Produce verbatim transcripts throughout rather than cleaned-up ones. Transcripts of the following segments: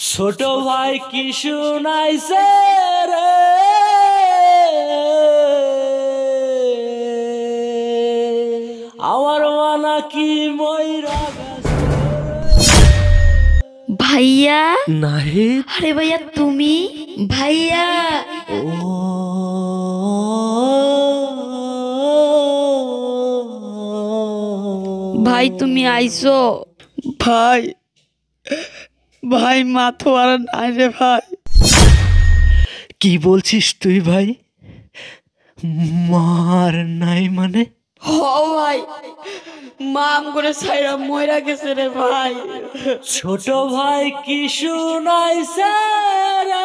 ছোট ভাই কি শুনাইছে রে, আমার মানা কি ময়রা গেছে। ভাইয়া নাহিদ, আরে ভাইয়া তুমি ভাইয়া ও ভাই তুমি আইছো ভাই ভাই মাথো আর নাই রে ভাই। কি বলছিস তুই ভাই? মার নাই মানে? হ ভাই মাম করে সাইরা মইরা গেছে রে ভাই। ছোট ভাই কি শুনাইছে রে,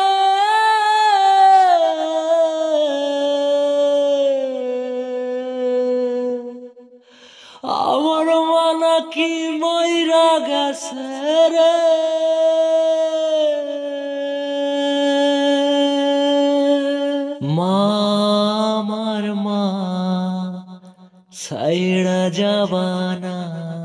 আমার মানা কি ময়রা গেছে রে। মা আমার মা ছাইড়া যাবানা,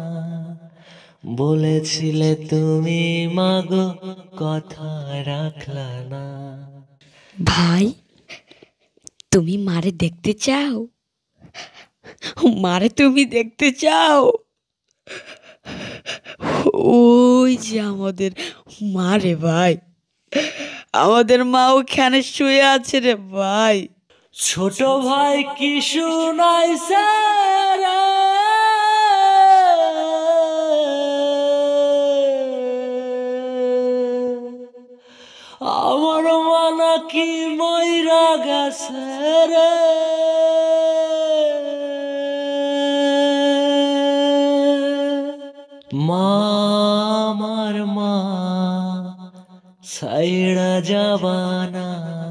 বলেছিলে তুমি মাগো কথা রাখলা না। ভাই তুমি মারে দেখতে চাও? মারে তুমি দেখতে চাও? ওই যে আমাদের মা রে ভাই, আমাদের মা ওখানে শুয়ে আছে রে ভাই। ছোট ভাই কি শুনাইছে রে, আমার মানা কি ময়রা গেছে রে। মা আমার মা ছাইড়া যাবানা,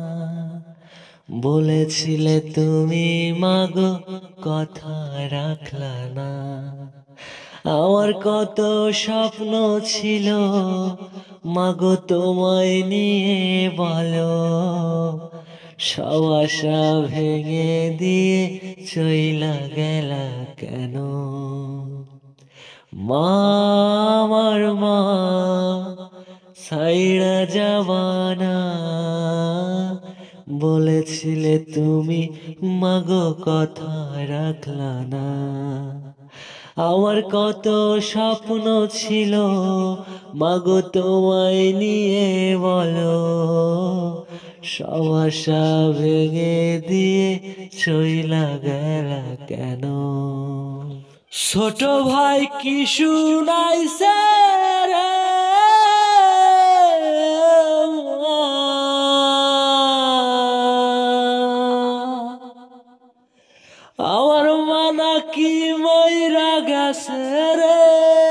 বলেছিলে তুমি মাগো কথা রাখলা না। আমার কত স্বপ্ন ছিল মাগো তোমায় নিয়ে, বলো সব আশা ভেঙে দিয়ে চইলা গেলা কেন। মা আমার মা ছাইড়া যাবানা, বলেছিলে তুমি মাগো কথা রাখলা না। আমার কত স্বপ্ন ছিল মাগো তোমায় নিয়ে, বলো সব আশা ভেঙে দিয়ে চইলা গেলা কেন। ছোট ভাই কি শুনাইছে রে, আমার মানা কি ময়রা গেছে রে।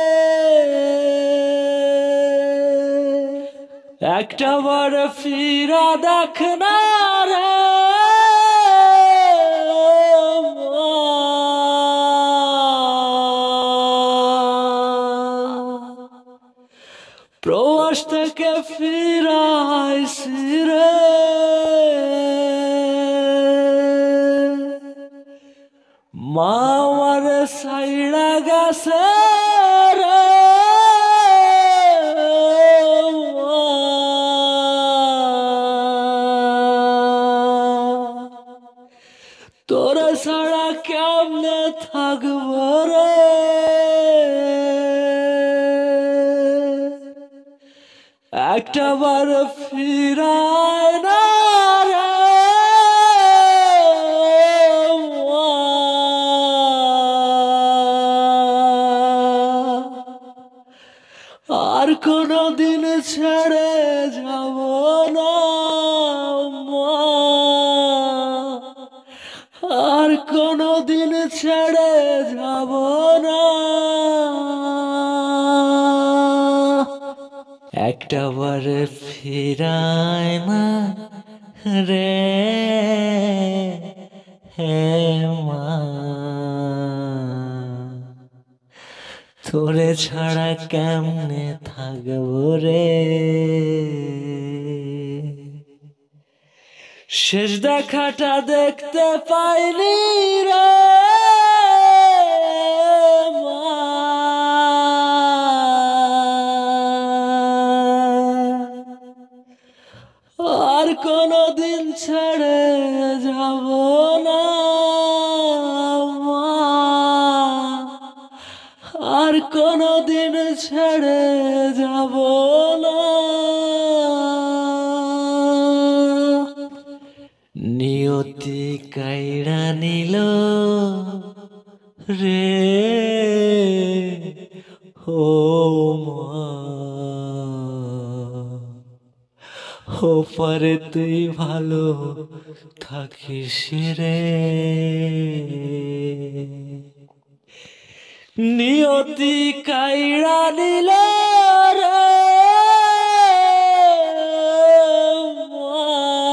একটা বার ফিরা দেখ না রে, প্রবাস থেকে ফিরাইছি রে। মা আমার ছাইড়া গেছে রে, তোরা ছাড়া কেমনে থাকবো রে। একটা বার ফিরায় না রে, আর কোনো দিন ছেড়ে যাব না মা, আর কোনো দিন ছেড়ে যাব না। একটা বার ফিরায় না রে হে মা, তোরে ছাড়া কেমনে থাকবো রে। শেষ দেখাটা দেখতে পাইনি রে মা, কোনদিন ছেড়ে যাব না মা, আর কোনদিন ছেড়ে যাব না। নিয়তি কাইড়া নিল রে ও মা, ও পারে তুই ভালো থাকিস রে। নিয়তি কাইড়া নিল রে মা,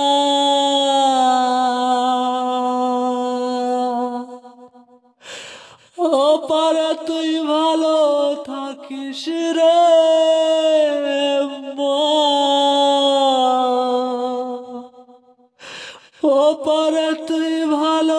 ও পারে তুই ভালো থাকিস রে মা, ও পারে তুই ভালো